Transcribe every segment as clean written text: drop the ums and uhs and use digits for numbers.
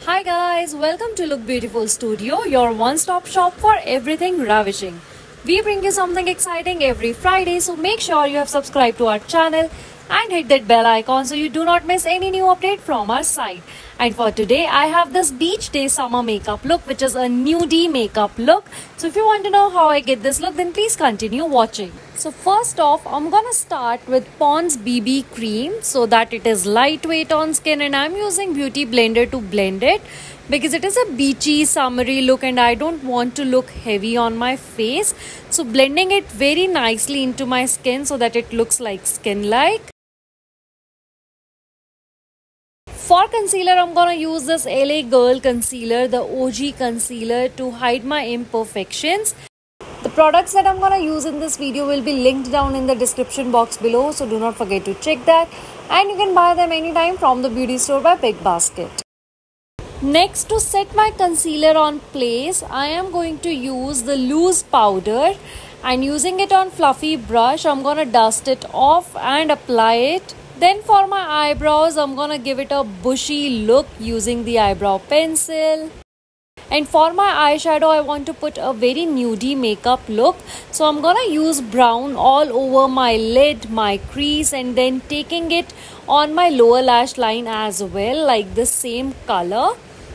Hi guys, welcome to Look Beautiful Studio, your one-stop shop for everything ravishing. We bring you something exciting every Friday, so make sure you have subscribed to our channel and hit that bell icon so you do not miss any new update from our site. And for today, I have this beach day summer makeup look, which is a nudie makeup look. So if you want to know how I get this look, then please continue watching. So first off, I'm gonna start with Pond's BB cream so that it is lightweight on skin, and I'm using Beauty Blender to blend it because it is a beachy summery look and I don't want to look heavy on my face. So blending it very nicely into my skin so that it looks like skin-like. For concealer, I'm gonna use this LA Girl concealer, the OG concealer, to hide my imperfections. The products that I'm gonna use in this video will be linked down in the description box below, so do not forget to check that. And you can buy them anytime from the beauty store by Big Basket. Next, to set my concealer on place, I am going to use the loose powder, and using it on fluffy brush, I'm gonna dust it off and apply it. Then for my eyebrows, I'm gonna give it a bushy look using the eyebrow pencil. And for my eyeshadow, I want to put a very nudie makeup look. So I'm gonna use brown all over my lid, my crease, and then taking it on my lower lash line as well, like the same color.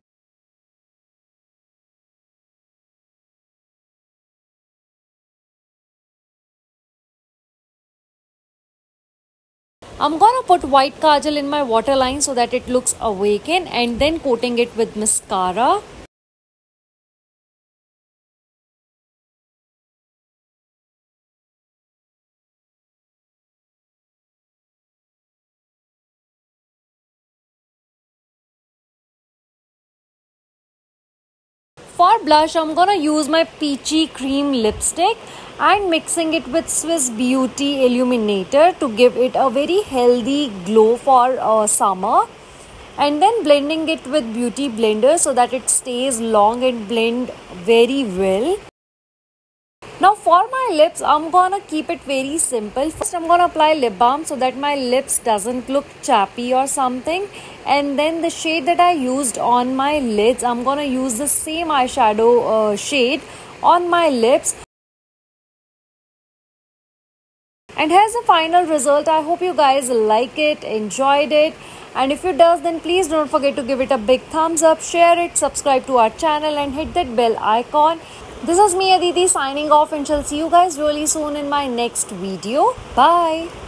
I'm gonna put white kajal in my waterline so that it looks awakened, and then coating it with mascara. For blush, I'm gonna use my peachy cream lipstick and mixing it with Swiss Beauty Illuminator to give it a very healthy glow for summer. And then blending it with Beauty Blender so that it stays long and blend very well. Now for my lips, I'm gonna keep it very simple. First, I'm gonna apply lip balm so that my lips doesn't look chappy or something. And then the shade that I used on my lids, I'm gonna use the same eyeshadow shade on my lips. And here's the final result. I hope you guys like it, enjoyed it. And if it does, then please don't forget to give it a big thumbs up, share it, subscribe to our channel and hit that bell icon. This is me, Aditi, signing off, and shall see you guys really soon in my next video. Bye.